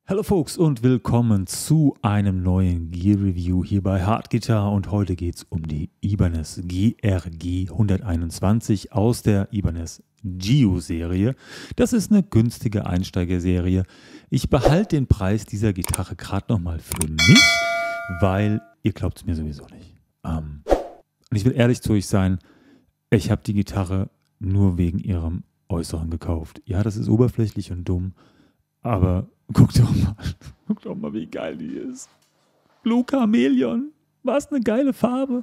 Hallo Folks und willkommen zu einem neuen Gear Review hier bei Hard Guitar und heute geht es um die Ibanez GRG 121 aus der Ibanez Gio Serie. Das ist eine günstige Einsteigerserie. Ich behalte den Preis dieser Gitarre gerade nochmal für mich, weil ihr glaubt es mir sowieso nicht. Und ich will ehrlich zu euch sein, ich habe die Gitarre nur wegen ihrem Äußeren gekauft. Ja, das ist oberflächlich und dumm, aber guckt doch mal, wie geil die ist. Blue Chameleon, was eine geile Farbe.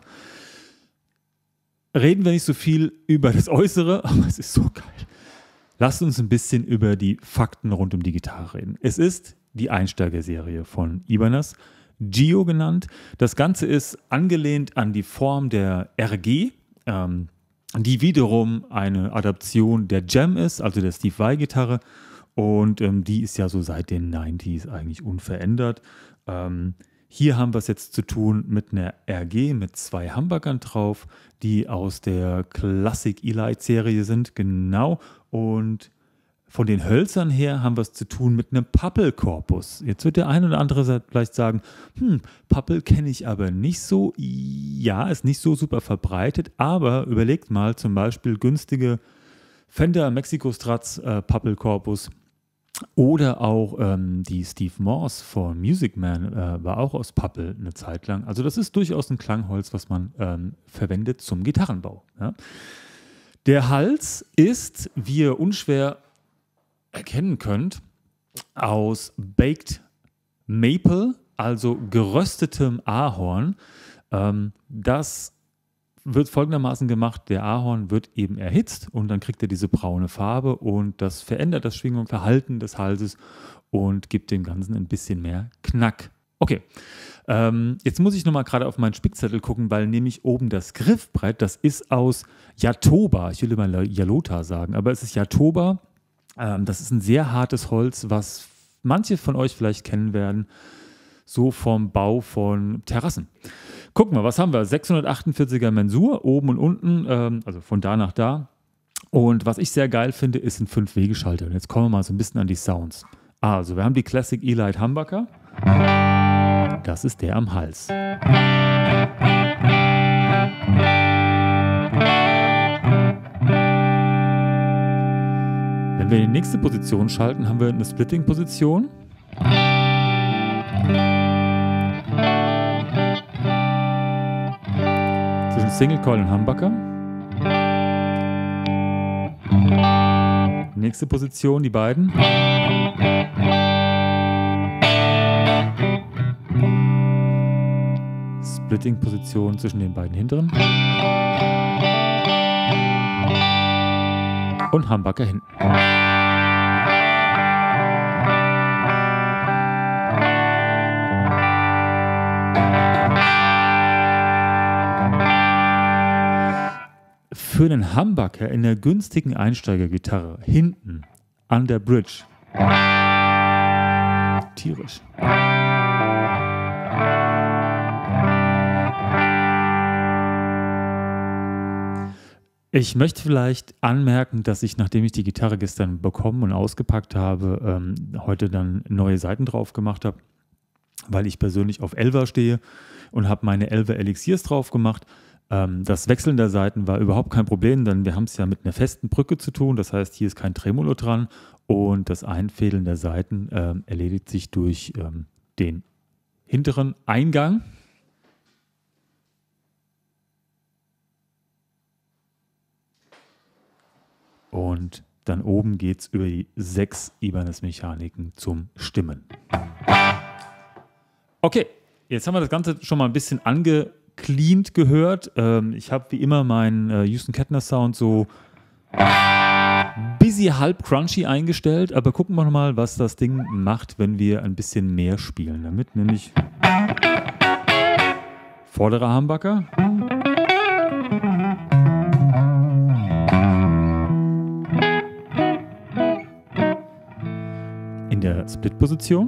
Reden wir nicht so viel über das Äußere, aber es ist so geil. Lasst uns ein bisschen über die Fakten rund um die Gitarre reden. Es ist die Einsteigerserie von Ibanez, Gio genannt. Das Ganze ist angelehnt an die Form der RG, die wiederum eine Adaption der Jem ist, also der Steve Vai-Gitarre. Und die ist ja so seit den 90s eigentlich unverändert. Hier haben wir es jetzt zu tun mit einer RG mit 2 Humbuckern drauf, die aus der Classic Elite-Serie sind, genau. Und von den Hölzern her haben wir es zu tun mit einem Pappelkorpus. Jetzt wird der ein oder andere vielleicht sagen, Pappel kenne ich aber nicht so. Ja, ist nicht so super verbreitet, aber überlegt mal zum Beispiel günstige Fender Mexico Strats Pappelkorpus. Oder auch die Steve Morse von Music Man war auch aus Pappel eine Zeit lang. Also das ist durchaus ein Klangholz, was man verwendet zum Gitarrenbau. Ja. Der Hals ist, wie ihr unschwer erkennen könnt, aus Baked Maple, also geröstetem Ahorn. Das wird folgendermaßen gemacht, der Ahorn wird eben erhitzt und dann kriegt er diese braune Farbe und das verändert das Schwingungsverhalten des Halses und gibt dem Ganzen ein bisschen mehr Knack. Okay, jetzt muss ich nochmal gerade auf meinen Spickzettel gucken, weil nämlich oben das Griffbrett, das ist aus Jatoba, ich will immer Jalota sagen, aber es ist Jatoba, das ist ein sehr hartes Holz, was manche von euch vielleicht kennen werden, so vom Bau von Terrassen. Guck mal, was haben wir? 648er Mensur, oben und unten, also von da nach da. Und was ich sehr geil finde, ist ein 5-Wegeschalter. Und jetzt kommen wir mal so ein bisschen an die Sounds. Also, wir haben die Classic Elite Humbucker. Das ist der am Hals. Wenn wir in die nächste Position schalten, haben wir eine Splitting-Position. Zwischen Single Coil und Humbucker. Nächste Position, die beiden. Splitting-Position zwischen den beiden hinteren. Und Humbucker hinten. Für einen Humbucker in der günstigen Einsteigergitarre hinten an der Bridge. Tierisch. Ich möchte vielleicht anmerken, dass ich, nachdem ich die Gitarre gestern bekommen und ausgepackt habe, heute dann neue Seiten drauf gemacht habe, weil ich persönlich auf Elva stehe und habe meine Elva Elixiers drauf gemacht. Das Wechseln der Saiten war überhaupt kein Problem, denn wir haben es ja mit einer festen Brücke zu tun. Das heißt, hier ist kein Tremolo dran und das Einfädeln der Saiten erledigt sich durch den hinteren Eingang. Und dann oben geht es über die 6 Ibanez-Mechaniken zum Stimmen. Okay, jetzt haben wir das Ganze schon mal ein bisschen angecleant gehört. Ich habe wie immer meinen Houston Kettner Sound so busy halb crunchy eingestellt, aber gucken wir mal, was das Ding macht, wenn wir ein bisschen mehr spielen. Damit nämlich vorderer Humbucker. In der Split-Position.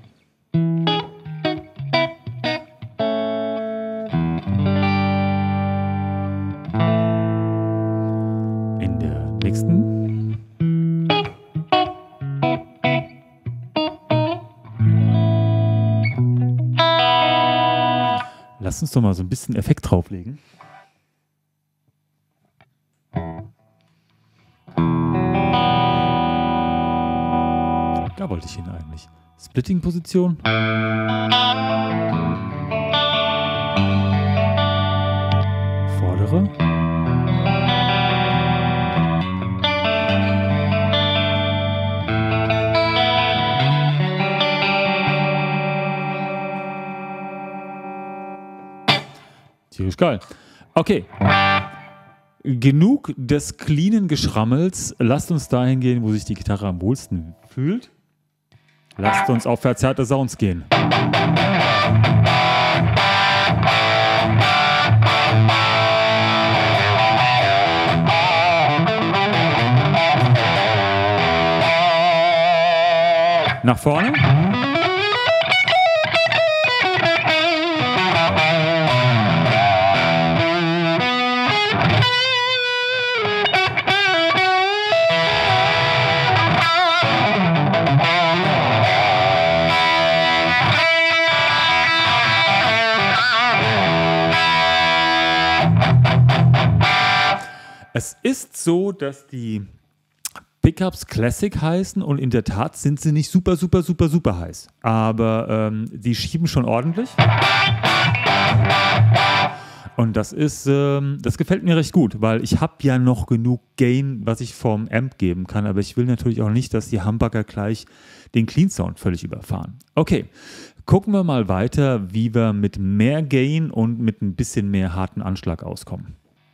In der nächsten. Lass uns doch mal so ein bisschen Effekt drauflegen. Da wollte ich hin eigentlich. Splitting-Position. Vordere. Tierisch geil. Okay. Genug des cleanen Geschrammels. Lasst uns dahin gehen, wo sich die Gitarre am wohlsten fühlt. Lasst uns auf verzerrte Sounds gehen. Nach vorne. Es ist so, dass die Pickups Classic heißen und in der Tat sind sie nicht super, super, super, super heiß. Aber die schieben schon ordentlich. Und das gefällt mir recht gut, weil ich habe ja noch genug Gain, was ich vom Amp geben kann. Aber ich will natürlich auch nicht, dass die Humbucker gleich den Clean Sound völlig überfahren. Okay, gucken wir mal weiter, wie wir mit mehr Gain und mit ein bisschen mehr harten Anschlag auskommen.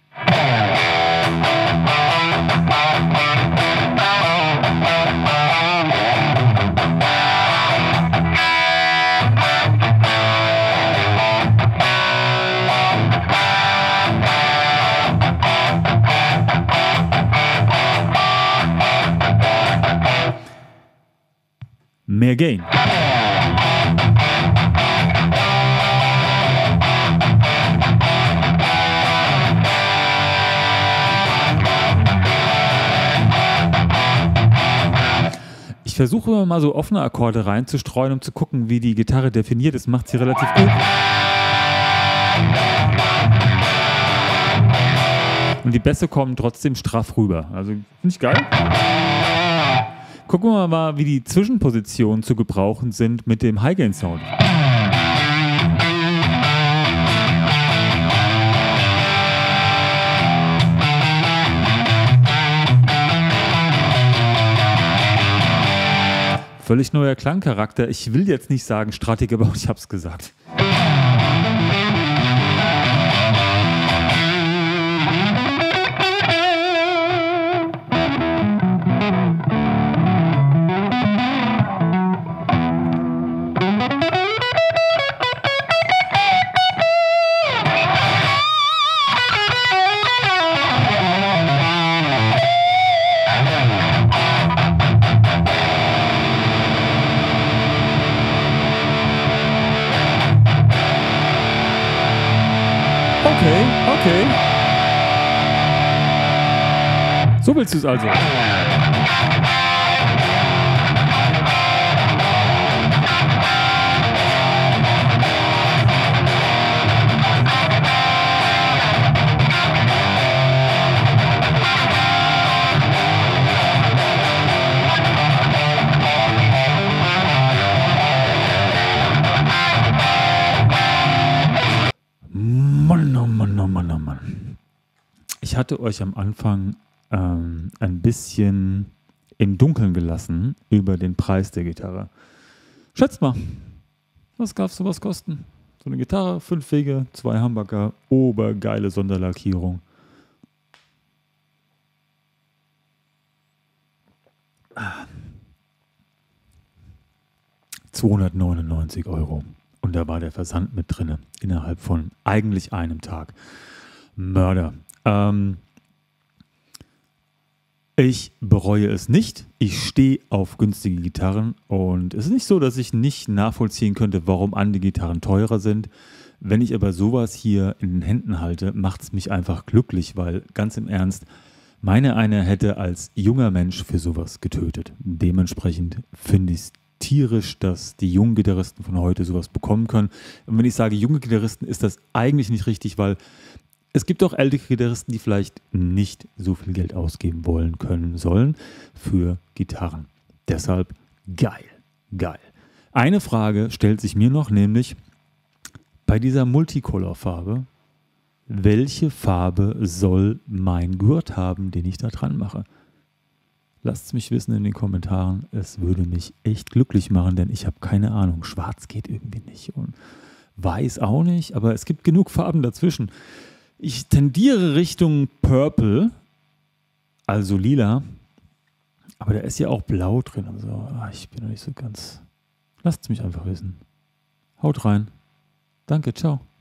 Mehr Gain. Ich versuche immer mal so offene Akkorde reinzustreuen, um zu gucken, wie die Gitarre definiert ist. Macht sie relativ gut. Und die Bässe kommen trotzdem straff rüber. Also finde ich geil. Gucken wir mal, wie die Zwischenpositionen zu gebrauchen sind mit dem High-Gain-Sound. Völlig neuer Klangcharakter. Ich will jetzt nicht sagen Stratik, aber ich habe es gesagt. Okay. So willst du es also. Mann. Ich hatte euch am Anfang ein bisschen im Dunkeln gelassen über den Preis der Gitarre. Schätzt mal, was darf sowas kosten? So eine Gitarre, 5 Wege, 2 Humbucker, obergeile Sonderlackierung. €299. Und da war der Versand mit drin, innerhalb von eigentlich einem Tag. Mörder. Ich bereue es nicht. Ich stehe auf günstige Gitarren und es ist nicht so, dass ich nicht nachvollziehen könnte, warum andere Gitarren teurer sind. Wenn ich aber sowas hier in den Händen halte, macht es mich einfach glücklich, weil ganz im Ernst, meine eine hätte als junger Mensch für sowas getötet. Dementsprechend finde ich es tierisch, dass die jungen Gitarristen von heute sowas bekommen können. Und wenn ich sage junge Gitarristen, ist das eigentlich nicht richtig, weil es gibt auch ältere Gitarristen, die vielleicht nicht so viel Geld ausgeben wollen, können, sollen für Gitarren. Deshalb geil, geil. Eine Frage stellt sich mir noch, nämlich bei dieser Multicolor-Farbe, welche Farbe soll mein Gurt haben, den ich da dran mache? Lasst es mich wissen in den Kommentaren. Es würde mich echt glücklich machen, denn ich habe keine Ahnung. Schwarz geht irgendwie nicht und weiß auch nicht, aber es gibt genug Farben dazwischen. Ich tendiere Richtung Purple, also lila, aber da ist ja auch blau drin. Also ich bin noch nicht so ganz... Lasst es mich einfach wissen. Haut rein. Danke, ciao.